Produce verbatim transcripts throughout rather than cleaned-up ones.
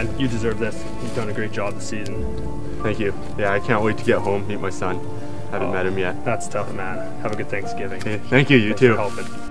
man, you deserve this. You've done a great job this season. Thank you. Yeah, I can't wait to get home, meet my son. Haven't Oh, met him yet. That's tough, man. Have a good Thanksgiving. Okay, thank you, you Thanks too. for helping.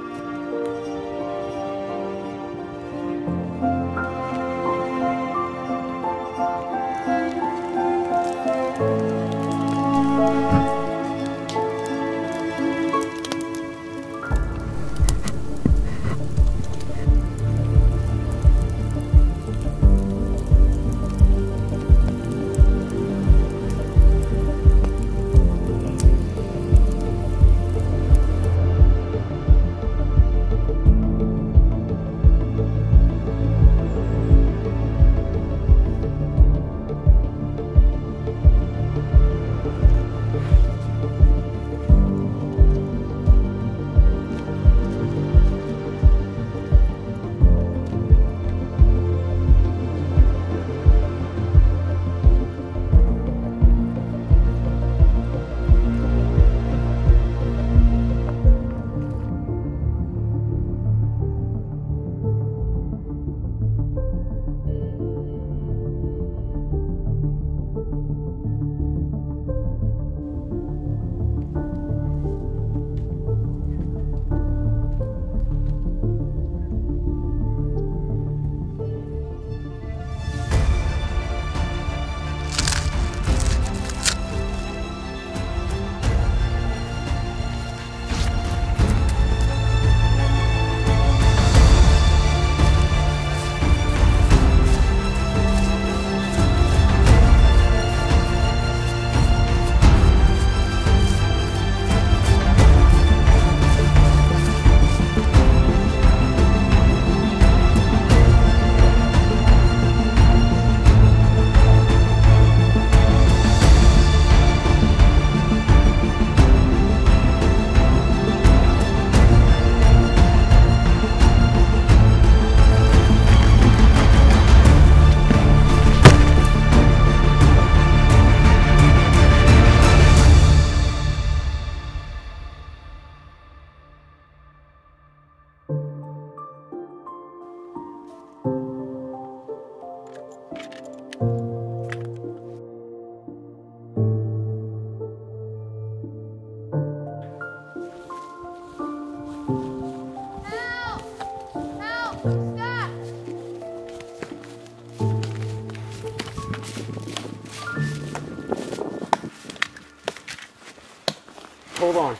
Hold on.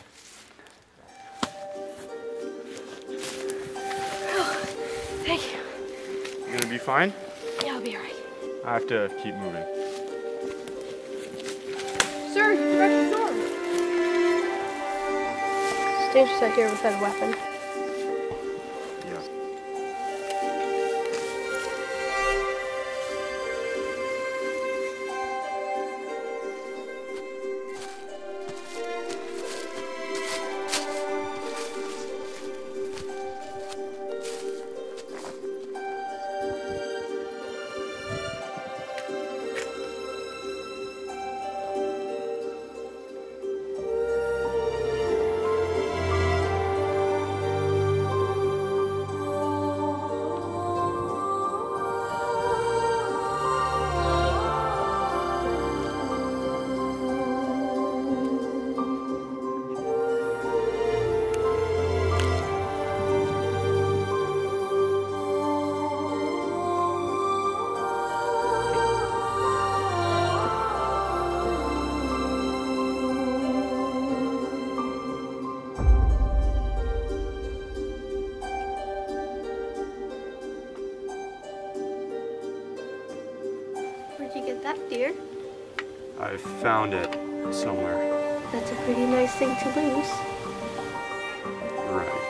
Oh, thank you. You gonna be fine? Yeah, I'll be alright. I have to keep moving. Sir, you forgot your sword. It's dangerous out here without a weapon. Yeah. Where'd you get that, deer? I found it somewhere. That's a pretty nice thing to lose. Right.